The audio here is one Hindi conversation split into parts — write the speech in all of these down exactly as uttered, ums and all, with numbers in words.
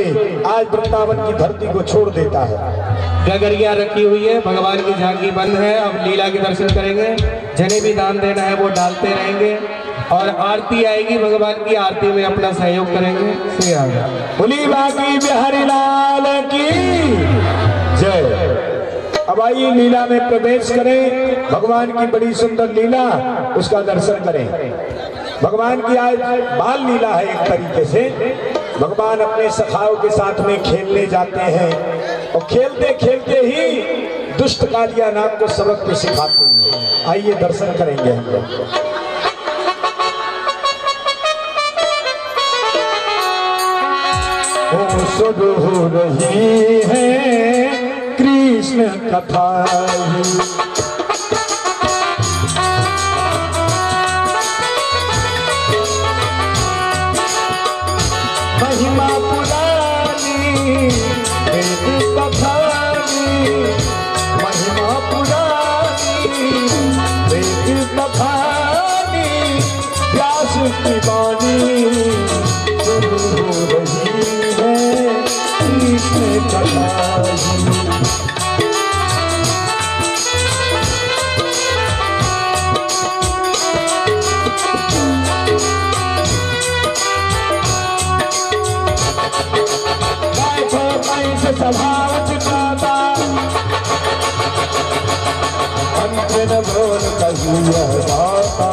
आज वृंदावन की धरती को छोड़ देता है। गगरिया रखी हुई है, भगवान की झांकी बंद है। अब लीला के दर्शन करेंगे, जने भी दान देना है वो डालते रहेंगे और आरती आएगी, भगवान की आरती में अपना सहयोग करेंगे। बोली बाकी बिहारी लाल की जय। अब आइए लीला में प्रवेश करें, भगवान की बड़ी सुंदर लीला उसका दर्शन करें। भगवान की आज बाल लीला है, एक तरीके से भगवान अपने सखाओं के साथ में खेलने जाते हैं और खेलते खेलते ही दुष्ट कालिया नाग को सबक पे सिखाते हैं। आइए दर्शन करेंगे हम लोग। ओ शुरू हो रही है कृष्ण कथा, महिमा पुरानी वेद कथानी, महिमा पुरानी वेद कथानी, व्यास की वाणी शुरू हो रही है कृष्ण कथा। सभावत दाता अंतर बोल कहिया दाता,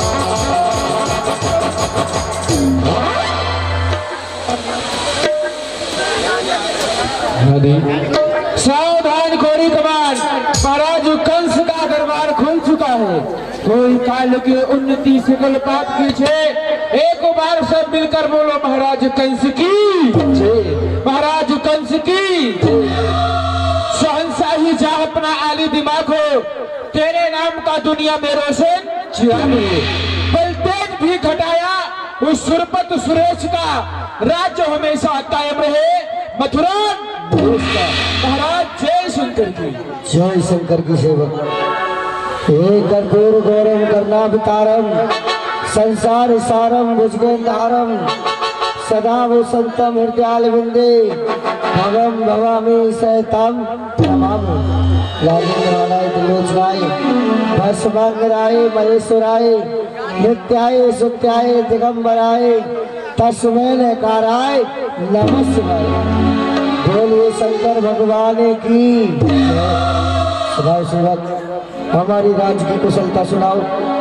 सावधान खोरी कमान, महाराज कंस का दरबार खुल चुका है। कोई काल के उन्नति सकल पाप पीछे, एक बार सब मिलकर बोलो महाराज कंस की जय, महाराज कंस की शहंशाही जा अपना आली दिमाग हो, तेरे नाम का दुनिया में रोशन चिरागे। बलतेज भी घटाया उस सुरपत सुरेश का, राज्य हमेशा कायम रहे मथुरा महाराज। जय शंकर की जय शंकर की सेवक। एक कर्पूर गौरव कर्णावतारम संसार सारम भुजगेंद्रहारम सदा वो संतम हृदयाल विंदे भगम भवामी सहितम नमामि। राजेंद्राय त्रिलोचनाय भस्मांगराय महेश्वराय नित्याय सुत्याय दिगंबराय तस्मै नकाराय नमः शिवाय। बोलिए शंकर भगवान की। सुनाओ सेवक, हमारी राज की कुशलता सुनाओ।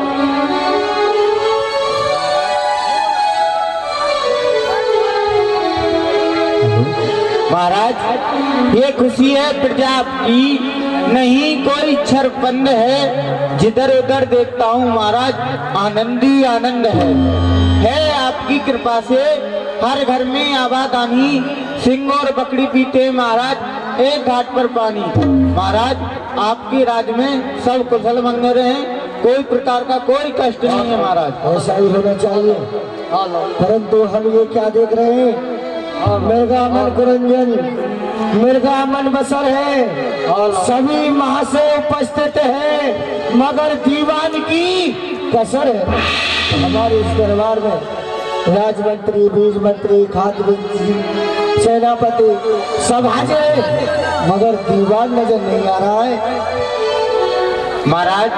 महाराज ये खुशी है प्रजा की, नहीं कोई छरपंद है, जिधर उधर देखता हूँ महाराज आनंदी आनंद है। है आपकी कृपा से हर घर में आबादानी, सिंह और बकरी पीते महाराज, एक घाट पर पानी। महाराज आपके राज में सब कुशल मंगल हैं, कोई प्रकार का कोई कष्ट नहीं है महाराज। ऐसा ही होना चाहिए, परंतु हम ये क्या देख रहे हैं, मृगा मन कुरंजन मृगा मन बसर है, सभी महा से उपस्थित है मगर दीवान की कसर है। हमारे इस दरबार में राजमंत्री, बीज मंत्री, खाद्य मंत्री, सेनापति सब हाजिर है मगर दीवान नजर नहीं आ रहा है। महाराज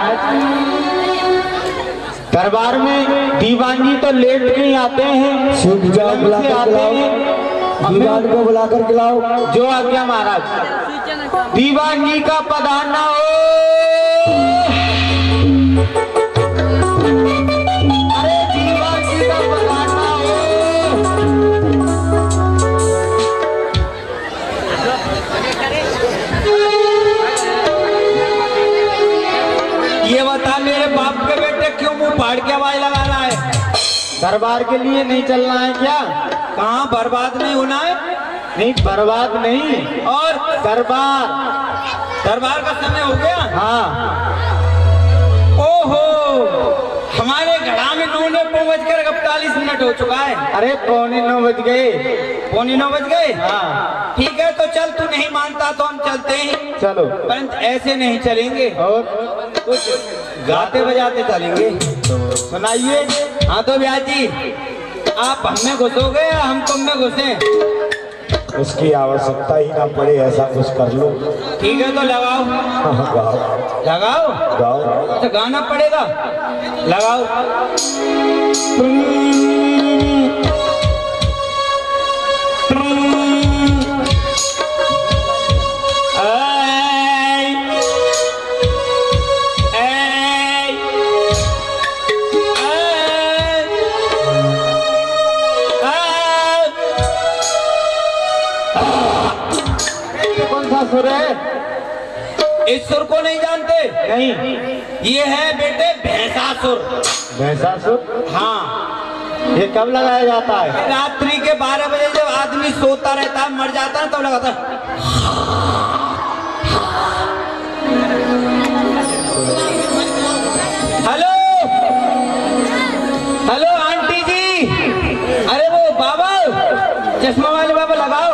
दरबार में दीवान जी तो लेट के ही आते हैं, सीख जाओ, बुलाकर बुलाओ, दीवान को बुलाकर बुलाओ। जो आज्ञा महाराज। दीवान जी का पधारना हो, अरे दीवान जी का पधारना हो। ये बता मेरे बाप के बेटे क्यों मुंह फाड़ के आवाज लगाना है? दरबार के लिए नहीं चलना है क्या? कहाँ बर्बाद नहीं होना है? नहीं बर्बाद नहीं, और दरबार दरबार का समय हो गया। हाँ ओहो, हमारे घड़ा में नौ ने पौ बज कर इकतालीस मिनट हो चुका है। अरे पौने नौ बज गए। पौने नौ बज गए? हाँ ठीक है, तो चल, तू नहीं मानता तो हम चलते हैं। चलो, परंतु ऐसे नहीं चलेंगे, और कुछ गाते बजाते चलेंगे। सुनाइए। हाँ तो ब्याह जी, आप हमें घुसोगे या हम तुम में घुसे? उसकी आवश्यकता ही ना पड़े ऐसा कुछ कर लो। ठीक है तो लगाओ। गाओ लगाओ गाओ। तो गाना पड़ेगा, लगाओ। सुर है, इस सुर को नहीं जानते? नहीं, ये है बेटे भैंसासुर। भैंसासुर? हाँ। ये कब लगाया जाता है? रात्रि के बारह बजे जब आदमी सोता रहता है, मर जाता है, तब तो लगाता है। हेलो हेलो आंटी जी, अरे वो बाबा, चश्मा वाले बाबा लगाओ।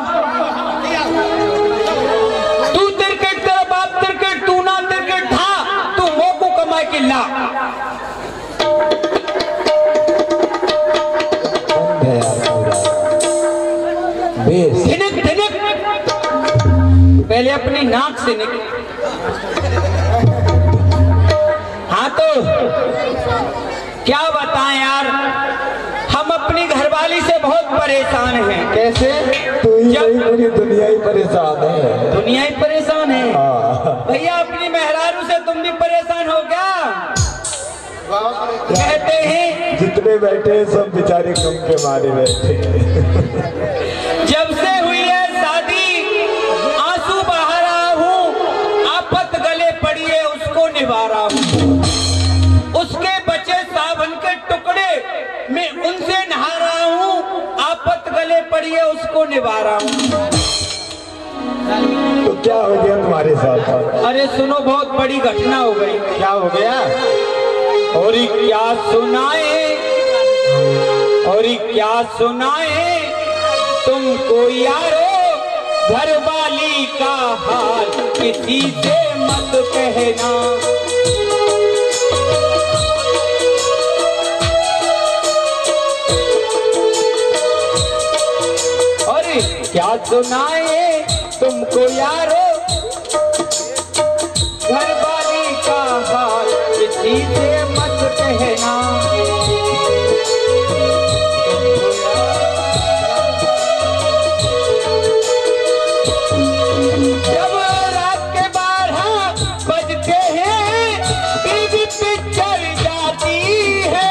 किल्ला धिनक धिनक, पहले अपनी नाक से निकल। हाँ तो क्या बताएं यार, हम अपनी घरवाली से बहुत परेशान हैं। कैसे? तो जब पूरी दुनिया ही परेशान है। दुनिया ही परेशान है भैया, अपनी मेहरारू से तुम भी परेशान हो क्या? कहते हैं जितने बैठे सब बेचारे कम के मारे बैठे। जब से हुई है शादी आंसू बहा रहा हूँ, आफत गले पड़ी है उसको निभा रहा हूँ। उसके बचे सावन के टुकड़े मैं उनसे नहा रहा हूँ, आफत गले पड़ी है उसको निभा रहा हूँ। तो क्या हो गया तुम्हारे साथ? अरे सुनो, बहुत बड़ी घटना हो गई। क्या हो गया? और क्या सुनाए, और क्या सुनाए तुमको यारो, घर वाली का हाल किसी से मत कहना। और क्या सुनाए तुमको यारो, घर वाली का हाल किसी से मत कहना। जब रात के बारह बजते हैं, टीवी पिक्चर जाती है।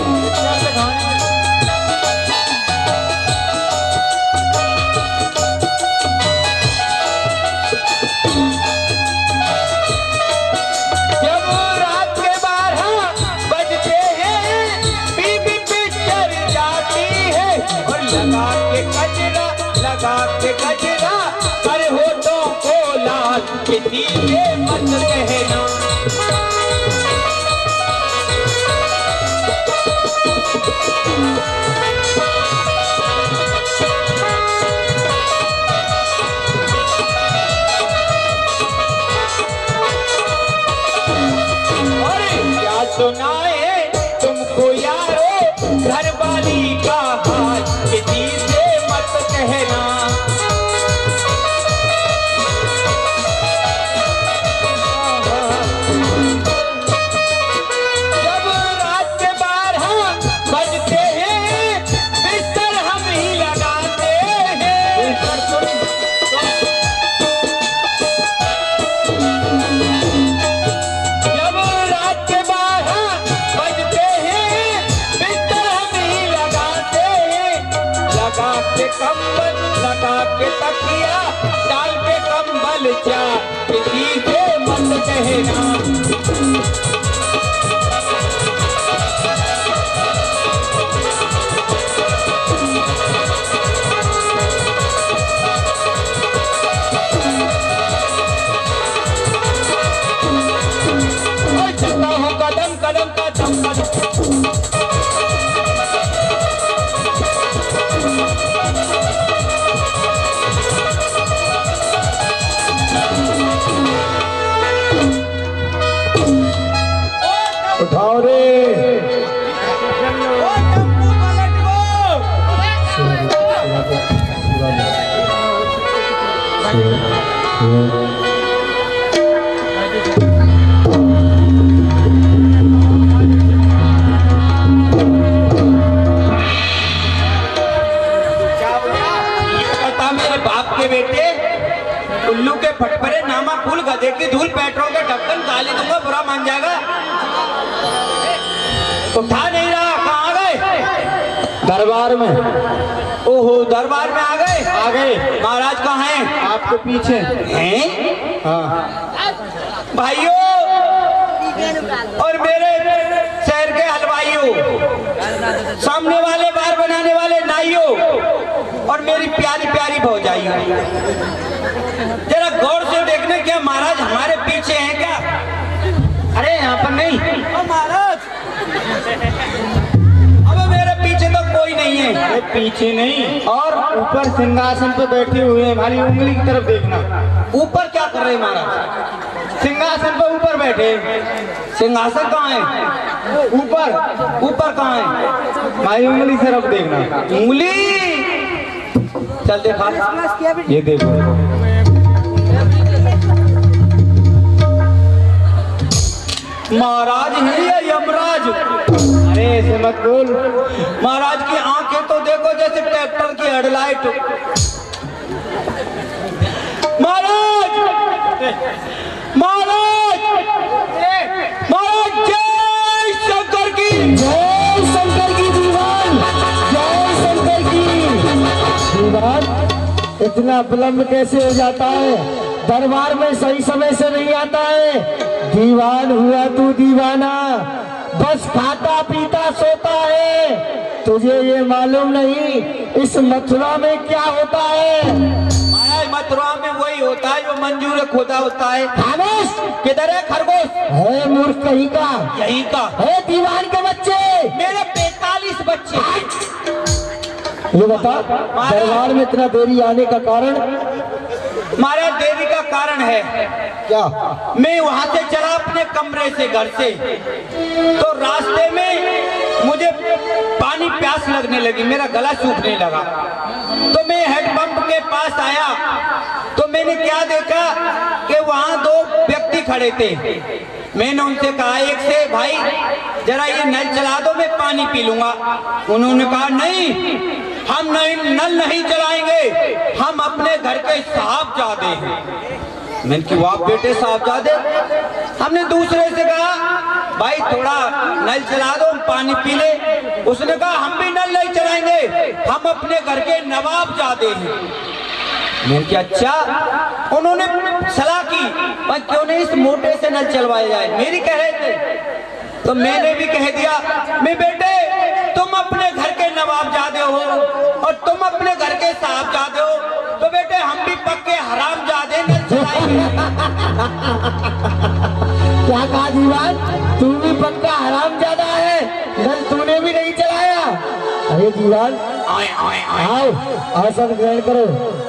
लगा के गजरा कर होठों को लाल किसी से मत कहना। और क्या सुनाए तुमको यारो, घर वाली का हाल किसी से मत कहना। जब रात के बारह बजते हैं, बिस्तर हम ही लगाते हैं। जब रात के बारह बजते हैं, बिस्तर हम ही लगाते हैं। लगा के कंबल, लगा के तकिया, डाल के कंबल चार किसी से मत कहना। और चलता हूँ कदम कदम का दम कदम। बेटे उल्लू के फटफरे नामा फूल गधे की धूल पेट्रोल के ढक्कन गाली दूंगा बुरा मान जाएगा। उठा नहीं रहा, कहाँ गए? दरबार में। ओहो दरबार में आ गए? आ गए। महाराज कहाँ हैं? आपके पीछे हैं? हाँ भाइयों और मेरे शहर के हलवाइयों, सामने वाले बार बनाने वाले नाइयों और मेरी प्यारी प्यारी भौजाइयों, जरा गौर से देखना क्या महाराज हमारे पीछे हैं क्या? अरे यहाँ पर नहीं। ओ महाराज अब मेरे पीछे तो कोई नहीं है। अरे पीछे नहीं, और ऊपर सिंहासन पे बैठे हुए हैं, हमारी उंगली की तरफ देखना। ऊपर क्या कर रहे हैं महाराज? सिंहासन पे ऊपर बैठे। सिंहासन कहाँ है? ऊपर। ऊपर कहाँ है? हमारी उंगली की तरफ देखना। उंगली चल देखा, ये देखो। महाराज है या यमराज? अरे ऐसे मत बोल। महाराज की आंखें तो देखो जैसे ट्रैक्टर की हेडलाइट। महाराज महाराज महाराज जय शंकर की, जय शंकर की दीवान, जय शंकर की दीवान। इतना विलम्ब कैसे हो जाता है? दरबार में सही समय से नहीं आता है। दीवान हुआ तू दीवाना, बस खाता पीता सोता है। तुझे ये मालूम नहीं इस मथुरा में क्या होता है? महाराज मथुरा में वही होता है जो मंजूर खुदा होता है। खामोश। किधर है खरगोश? है मूर्ख कहीं का, यही का है दीवान के बच्चे। मेरे पैतालीस बच्चे। ये बता दरबार में इतना देरी आने का कारण? महाराज देवी का कारण है क्या? मैं वहां से चला अपने कमरे से, घर से, तो रास्ते में मुझे पानी प्यास लगने लगी, मेरा गला सूखने लगा, तो मैं हेडपंप के पास आया तो मैंने क्या देखा कि वहां दो व्यक्ति खड़े थे। मैंने उनसे कहा एक से, भाई जरा ये नल चला दो मैं पानी पी लूंगा। उन्होंने कहा नहीं, हम नहीं नल नहीं चलाएंगे, हम अपने घर के साहबजादे हैं। मैंने कि वाह बेटे साहबजादे। हमने दूसरे से कहा भाई थोड़ा नल चला दो हम पानी पी ले। उसने कहा हम भी नल नहीं चलाएंगे, हम अपने घर के नवाबजादे हैं। मैंने क्या अच्छा? उन्होंने सलाह की भाई क्यों नहीं इस मोटे से नल चलवाया जाए, मेरी कह रहे थे। तो मैंने भी कह दिया मैं बेटे तुम अपने घर के नवाबजादे हो और तुम अपने घर के साहबजादे हो, तो बेटे हम भी पक्के हरामजादे नल चलाएंगे। क्या कहा दीवान? तू भी पक्का हरामजादा है, नल तूने भी नहीं चलाया? अरे दीवान आओ, आसन ग्रहण करो।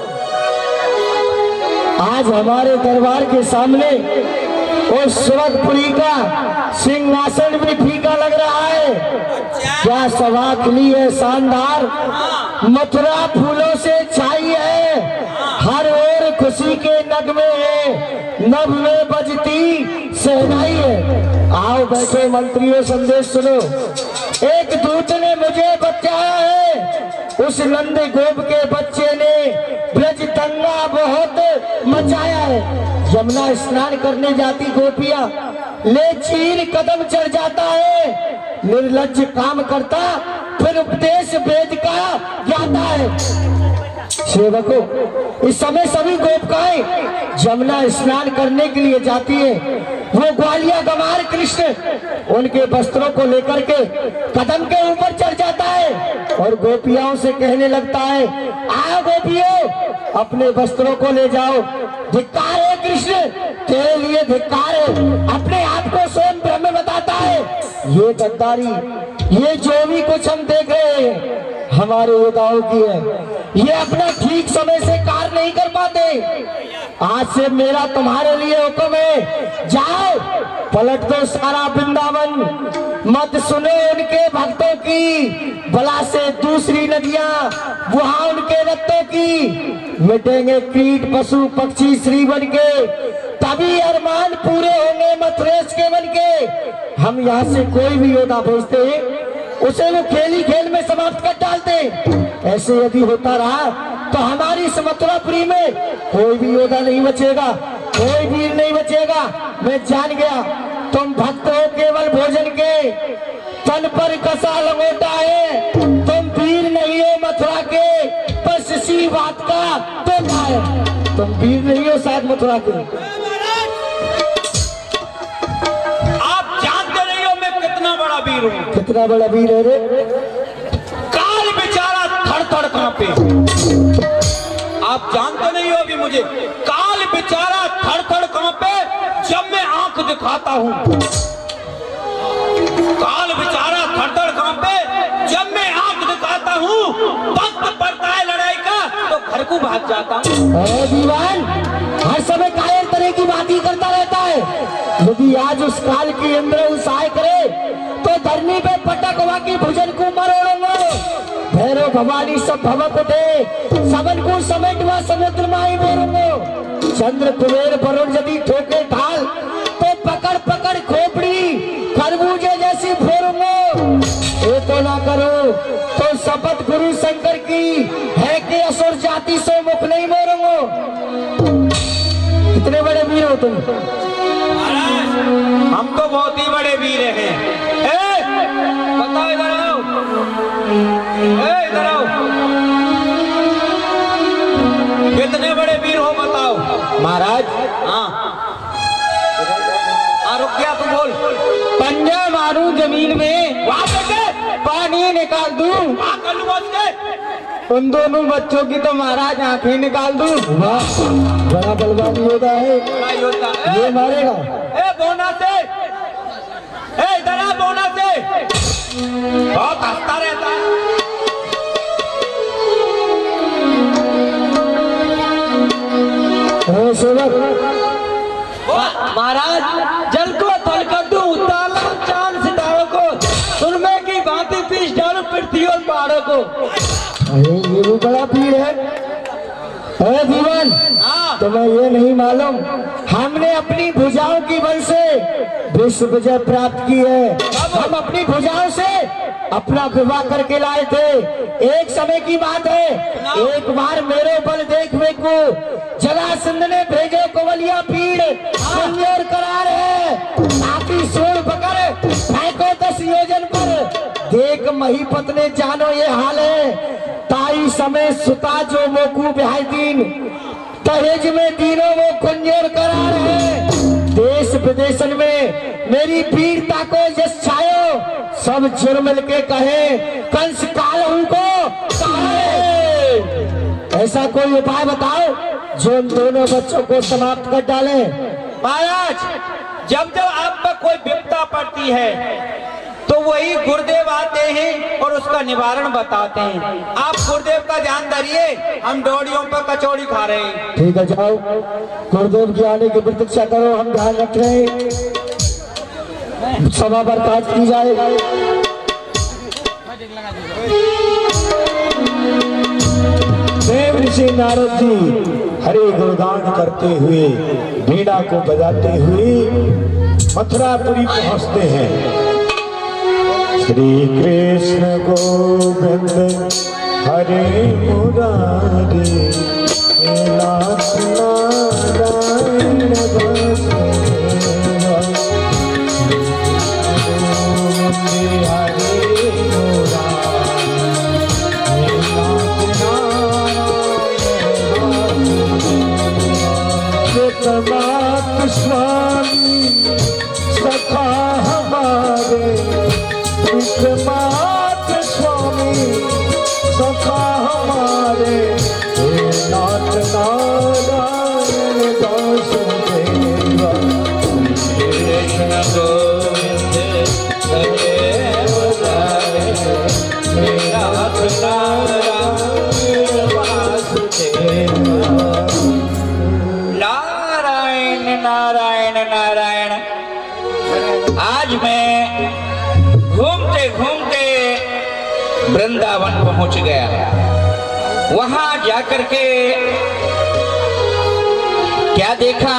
आज हमारे दरबार के सामने उस सुरतपुरी का सिंहासन भी फीका लग रहा है। क्या सभा खुली है शानदार, मथुरा फूलों से छाई है, हर ओर खुशी के नगमे हैं, नभ में बजती सहनाई है। आओ बैठे मंत्रियों संदेश सुनो। एक दूत ने मुझे बचाया है, उस नंद गोप के बच्चे ने ब्रज दंगा बहुत मचाया है। यमुना स्नान करने जाती गोपियां ले चीर कदम चढ़ जाता है, निर्लज्ज काम करता फिर उपदेश वेद का ज्ञाता है। सेवकों इस समय सभी गोपिकाएं यमुना स्नान करने के लिए जाती है। वो ग्वालिया गंवार कृष्ण उनके वस्त्रों को लेकर के कदम के ऊपर चढ़ जाता है और गोपियाओं से कहने लगता है आओ गोपियों अपने वस्त्रों को ले जाओ। धिक्कार है कृष्ण, तेरे लिए धिक्कार है, अपने आप को स्वयं ब्रह्म बताता है। ये गद्दारी, ये जो भी कुछ हम देख रहे हैं हमारे योद्धाओं की है, ये अपना ठीक समय से कार्य नहीं कर पाते। आज से मेरा तुम्हारे लिए हुक्म है, जाओ पलट दो सारा वृंदावन, मत सुनो उनके भक्तों की, बला से दूसरी नदियां वहां उनके रत्तों की। मिटेंगे कीट पशु पक्षी श्री बन के, तभी अरमान पूरे होंगे मथुरेश के बन के। हम यहाँ से कोई भी योद्धा भेजते उसे वो खेल ही खेल में समाप्त कर डालते। ऐसे यदि होता रहा तो हमारी इस मथुरापुरी में कोई भी योद्धा नहीं बचेगा, कोई वीर नहीं बचेगा। मैं जान गया तुम भक्त हो केवल भोजन के, तन पर कसा लंगोटा है। तुम वीर नहीं हो मथुरा के, बस इसी बात का तो है, तुम वीर नहीं हो शायद मथुरा के। आप जानते नहीं हो मैं कितना बड़ा वीर हूँ। कितना बड़ा वीर है रे? काल बेचारा थर थर कांपे। आप जानते नहीं हो अभी मुझे, काल बेचारा थर थर कांपे जब मैं आंख दिखाता हूँ। काल बेचारा थर थर कांपे जब मैं आंख दिखाता हूँ। वक्त पड़ता है लड़ाई का तो घर को भाग जाता हूँ। दीवान हर समय कायर तरह की बात ही करता रहता है। यदि आज उस काल की इंद्र उसाय करे तो धरनी पे पटक हुआ की भुजन को मरोड़ोगे। भैरव भवानी सब भवक उठे, सबन को समेट हुआ समुद्र माई बोरूंगो। चंद्र कुबेर वरुण यदि ठोके ढाल तो पकड़ पकड़ खोपड़ी खरबूजे जैसी फोरूंगो। ये तो ना करो तो शपथ गुरु शंकर की है कि असुर जाति से मुख नहीं मोरूंगो। कितने बड़े वीर हो तुम? हम तो बहुत ही बड़े वीर हैं। ए, बताओ इधर आओ, ए, इधर आओ, कितने बड़े वीर हो बताओ। महाराज हाँ रुक गया तू बोल। पंजा मारू जमीन में, वहां पे पानी निकाल दूं, वहां कर लूं के उन दोनों बच्चों की तो महाराज आंखें निकाल दूं। वाह बड़ा बलवान योद्धा है, ये मारेगा। ए बोना से, ए इधर आ बोना से, बहुत हंसता रहता है। महाराज जल को थल कर दूं, उतार चांद सितारों को, सुरमे की भांति पीस डालूं पृथ्वी और पहाड़ों को। अरे ये भी बड़ा पीर है। अरे दीवान तुम्हें ये नहीं मालूम हमने अपनी भुजाओं की बल से विश्व विजय प्राप्त की है। हम अपनी भुजाओं से अपना विवाह करके लाए थे। एक समय की बात है, एक बार मेरे बल देखने को जरासंध ने भेजो कवलिया पीड़ और करार है, ताकि सोड़ पकड़ फेंको दस योजन पर। देख महीपत ने जानो ये हाल है, ताई समय सुता जो मोकू बिहाई दीन, दहेज में तीनों वो कुंजर करार है। देश विदेशन में मेरी वीरता को यश छायो, सब जुर्म मिल के कहे कंस काल उनको ऐसा कोई उपाय बताओ जो उन दोनों बच्चों को समाप्त कर डाले। महाराज जब जब आप पर कोई विपदा पड़ती है तो वही गुरुदेव आते हैं और उसका निवारण बताते हैं। आप गुरुदेव का ध्यान धरिए, हम डोरियों पर कचौड़ी खा रहे हैं। ठीक है जाओ, गुरुदेव की आने की प्रतीक्षा करो, हम ध्यान रख रहे हैं। सभा बर्खास्त की जाए। देव ऋषि नारद जी हरे गुणगान करते हुए वीणा को बजाते हुए मथुरापुरी पहुंचते हैं। श्री कृष्ण गोविंद हरे मुरारी नाथ नारायण वासुदेवा हरे मुरारी नाथ नारायण स्वामी सखा हमारे विक्रमात स्वामी सखा हमारे नाथ नारायण वासुदेवा कृष्ण गोविंद हरे मुरारी नाथ नारायण वासुदेवा। नारायण वृंदावन पहुंच गया। वहां जाकर के क्या देखा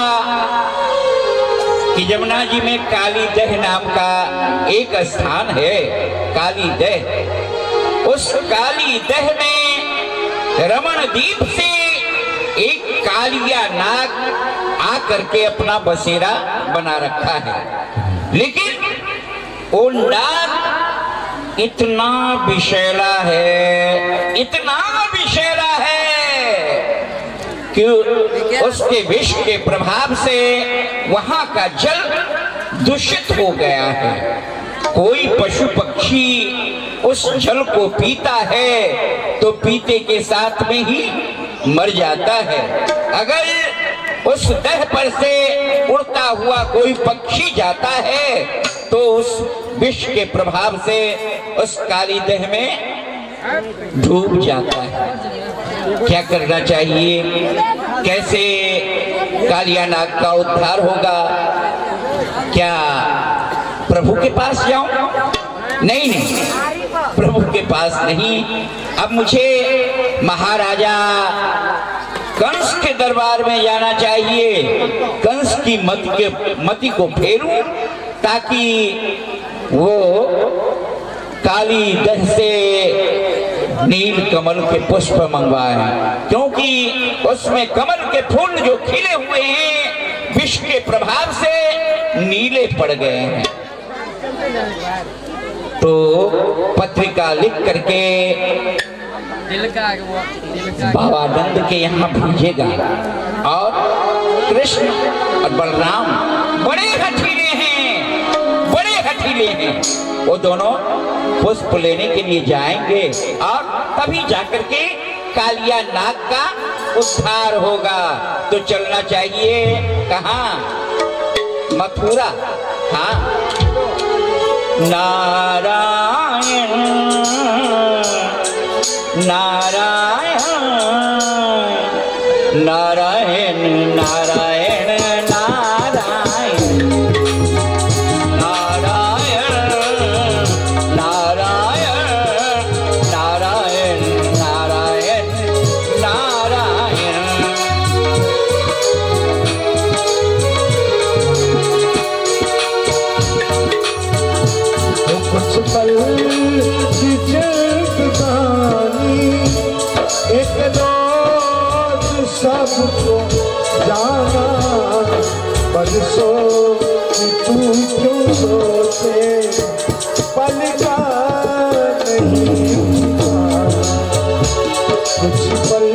कि जमुना जी में काली दह नाम का एक स्थान है। काली दह, उस काली दह में रमण द्वीप से एक कालिया नाग आकर के अपना बसेरा बना रखा है। लेकिन वो नाग इतना विषैला है, इतना विषैला है कि उसके विष के प्रभाव से वहां का जल दूषित हो गया है। कोई पशु पक्षी उस जल को पीता है तो पीते के साथ में ही मर जाता है। अगर उस दह पर से उड़ता हुआ कोई पक्षी जाता है तो उस विष के प्रभाव से उस काली दह में डूब जाता है। क्या करना चाहिए? कैसे कालिया नाग का उद्धार होगा? क्या प्रभु के पास जाऊं? नहीं नहीं, प्रभु के पास नहीं। अब मुझे महाराजा कंस के दरबार में जाना चाहिए। कंस की मत के मति को फेरूं ताकि वो काली दह से नील कमल के पुष्प मंगवाए, क्योंकि उसमें कमल के फूल जो खिले हुए हैं विष के प्रभाव से नीले पड़ गए हैं। तो पत्रिका लिख करके बाबा नंद के यहाँ भेजेगा। और कृष्ण और बलराम बड़े हठीले हैं, बड़े हठीले हैं। वो दोनों पुष्प लेने के लिए जाएंगे और तभी जाकर के कालिया नाग का उद्धार होगा। तो चलना चाहिए कहाँ? मथुरा। हाँ, नारायण नारायण नारायण नारायण नारायण नारायण नारायण नारायण नारायण नारायण। कुछ पल की जिंदगानी एक रोज सबको जाना, बरसों तू क्यों सोचे पल का नहीं पाना। कुछ पल